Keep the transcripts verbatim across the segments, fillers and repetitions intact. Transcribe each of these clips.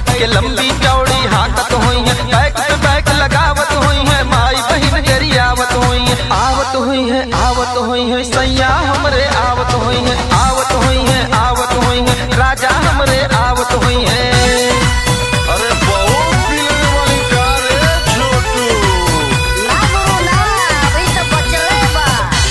बैठ के लंबी चौड़ी हाकत हुई है, बैक पे बैक लगावत हुई है, माई बहन गरियावत हुई है, आवत हुई है आवत हुई है सैया हमरे आवत हुई है, आवत हुई है आवत हुई है राजा हमरे आवत हुई है। अरे बहुत पीने वाली कार है छोटू। ना गुरु ना, अभी तो बचले बा।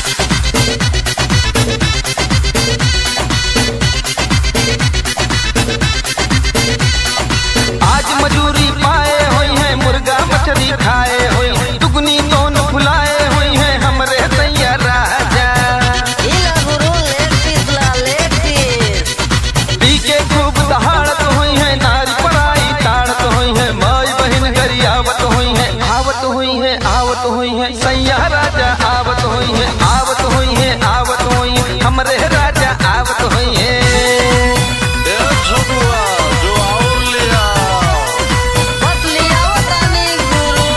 आज मजूरी पाए हुई है, मुर्गा मछली खाए हुई है, दुगनी दोन फुलाए हुई है हमरे सैया राजा। इला गुरु लेग पीस ला लेग पीस। पी के खूब दहाड़त हुई है, नारी पराई ताड़त हुई है, माई बहन गरियावत हुई है, आवत हुई है आवत हुई है सैया राजा आवत हुई है, आवत हुई है आवत हुई है हमरे राजा आवत हुई है। ए छोटुआ जो और ले आओ। बस लिया तानी गुरु।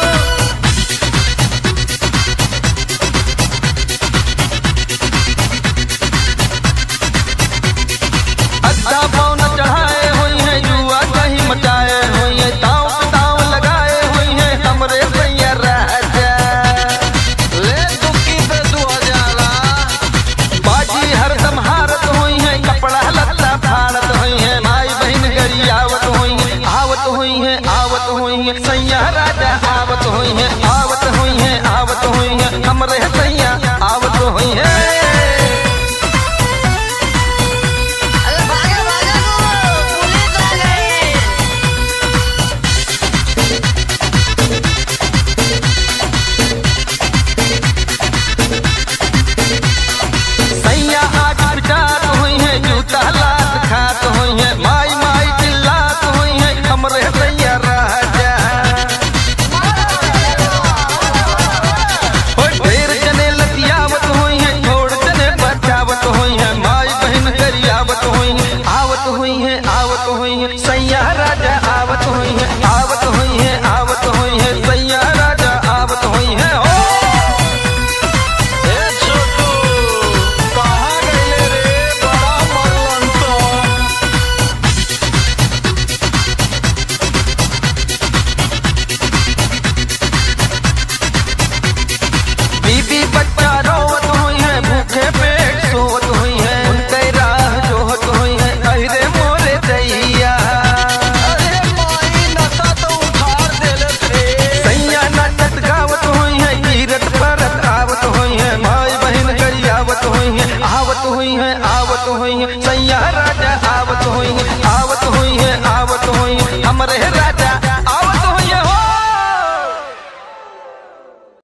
अद्धा पौन चढ़ाए हुई है, जुआ कहीं मचाए हुई है, दाव पे दाव लगाए हुई है हमरे सैया राजा। ले दुक्की पे दो हजार। बाजी हरदम हारत हुई है, कपड़ा लत्ता फाड़त हुई है, माई बहन गरियावत हुई है, आवत हुई है आवत हुई है सैया राजा आवत हुई है, आवत हुई है आवत हुई है हमरे सैया आवत हुई है। अरे भागा भागा गुरु, पुलिस आ गई। सैया आज पिटात हुई है, जूता लात खात हुई है, माई माई चिल्लात हुई है हमरे सैया राजा। ओ ढेर जने लतियावत हुई है, छोड़ जने बचावत हुई है, माई बहन गरियावत हुई है, आवत हुई है आवत हुई है सैया राजा आवत हुई है, आवत हुई है आवत हुई है सैया राजा आवत हुई है। ओ ए छोटू कहाँ गइले रे बड़ा मरलन तो। बीबी बच्चा रोवत हुई है, भूखे पेट सोवत हुई है, उनके राह जोहत हुई है अहिरे मोरे दैया। अरे माई नशा तो उखाड़ देले रे। सैया नाचत गावत हुई है, कीरत परत आवत हुई है, माई बहन गरियावत हुई है, आवत हुई है आवत हुई है सैया राजा आवत हुई है, आवत हुई है आवत हुई है हमरे